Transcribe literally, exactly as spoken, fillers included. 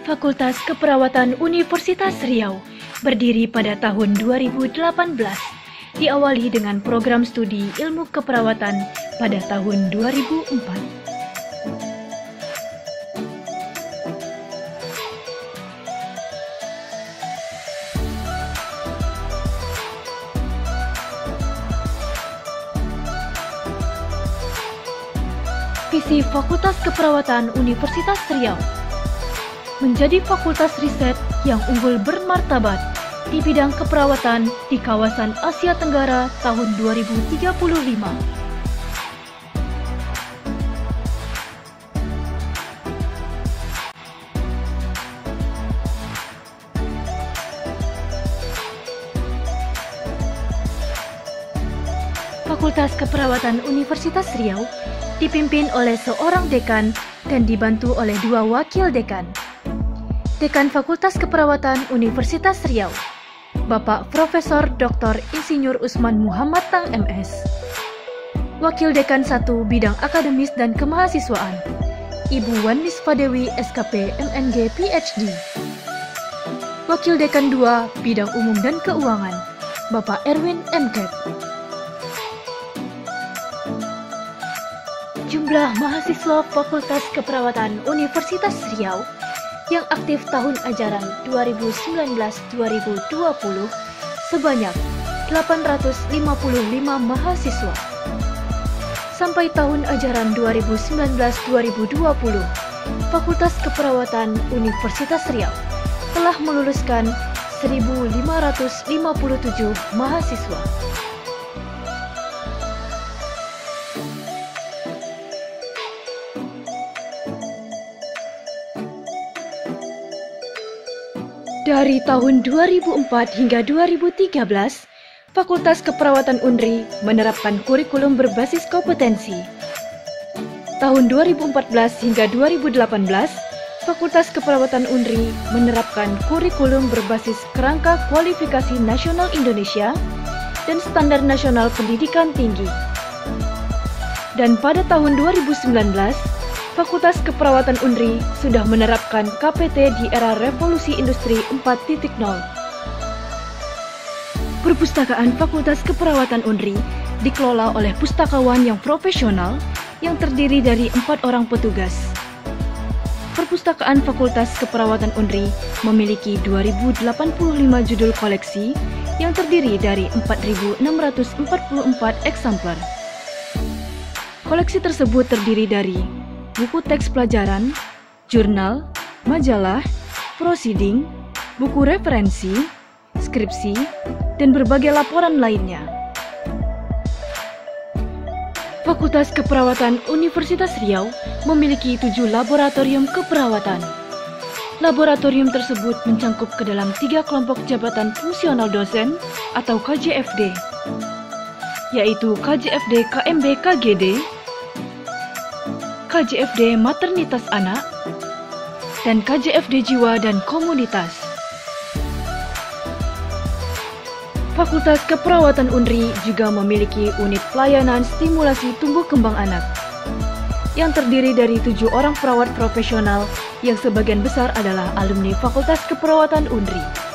Fakultas Keperawatan Universitas Riau berdiri pada tahun dua ribu delapan belas, diawali dengan program studi ilmu keperawatan pada tahun dua ribu empat. Visi Fakultas Keperawatan Universitas Riau menjadi fakultas riset yang unggul bermartabat di bidang keperawatan di kawasan Asia Tenggara tahun dua ribu tiga puluh lima. Fakultas Keperawatan Universitas Riau dipimpin oleh seorang dekan dan dibantu oleh dua wakil dekan. Dekan Fakultas Keperawatan Universitas Riau, Bapak Profesor Doktor Insinyur Usman Muhammad Tang M S. Wakil Dekan satu Bidang Akademis dan Kemahasiswaan, Ibu Wan Nisfadewi S K P M N G P H D. Wakil Dekan dua Bidang Umum dan Keuangan, Bapak Erwin M Kep. Jumlah mahasiswa Fakultas Keperawatan Universitas Riau yang aktif tahun ajaran dua ribu sembilan belas dua ribu dua puluh sebanyak delapan ratus lima puluh lima mahasiswa. Sampai tahun ajaran dua ribu sembilan belas dua ribu dua puluh, Fakultas Keperawatan Universitas Riau telah meluluskan seribu lima ratus lima puluh tujuh mahasiswa. Dari tahun dua ribu empat hingga dua ribu tiga belas, Fakultas Keperawatan U N R I menerapkan kurikulum berbasis kompetensi. Tahun dua ribu empat belas hingga dua ribu delapan belas, Fakultas Keperawatan U N R I menerapkan kurikulum berbasis kerangka kualifikasi nasional Indonesia dan standar nasional pendidikan tinggi. Dan pada tahun dua ribu sembilan belas, Fakultas Keperawatan U N R I sudah menerapkan K P T di era revolusi industri empat titik nol. Perpustakaan Fakultas Keperawatan U N R I dikelola oleh pustakawan yang profesional yang terdiri dari empat orang petugas. Perpustakaan Fakultas Keperawatan U N R I memiliki dua ribu delapan puluh lima judul koleksi yang terdiri dari empat ribu enam ratus empat puluh empat eksemplar. Koleksi tersebut terdiri dari buku teks pelajaran, jurnal, majalah, prosiding, buku referensi, skripsi, dan berbagai laporan lainnya. Fakultas Keperawatan Universitas Riau memiliki tujuh laboratorium keperawatan. Laboratorium tersebut mencangkup ke dalam tiga kelompok jabatan fungsional dosen atau K J F D, yaitu K J F D K M B K G D, K J F D Maternitas Anak, dan K J F D Jiwa dan Komunitas. Fakultas Keperawatan U N R I juga memiliki unit pelayanan stimulasi tumbuh kembang anak yang terdiri dari tujuh orang perawat profesional yang sebagian besar adalah alumni Fakultas Keperawatan U N R I.